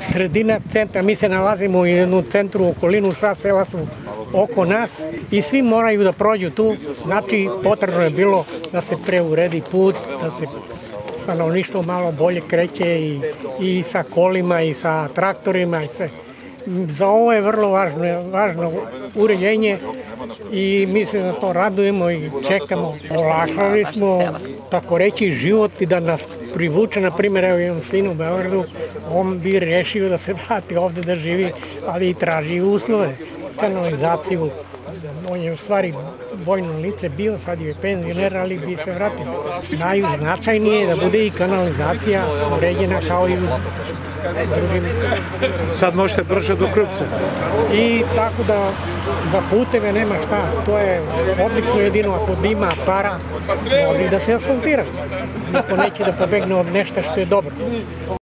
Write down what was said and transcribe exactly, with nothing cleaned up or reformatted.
sredina centra, mi se nalazimo u jednom centru, u okolinu, sva sela su oko nas i svi moraju da prođu tu, znači potrebno je bilo da se preuredi put, da se stanovništvo malo bolje kreće i, i sa kolima i sa traktorima i sve. Za ovo je vrlo važno, važno uređenje i mi se na to radujemo i čekamo. Olakšali smo, tako reći, život i da nas privuče, na primjer, evo imam sinu u Beogradu, on bi rešio da se vrati ovde da živi, ali i traži uslove, kanalizaciju. On je u stvari vojno lice bio, sad je penzioner, ali bi se vratio. Najznačajnije je da bude i kanalizacija uređena kao i u drugim. Sad možete brže do Krupca. I tako da za puteve nema šta, to je odlično, jedino ako ima para, može da se asfaltira. Niko neće da pobegne od nešto što je dobro.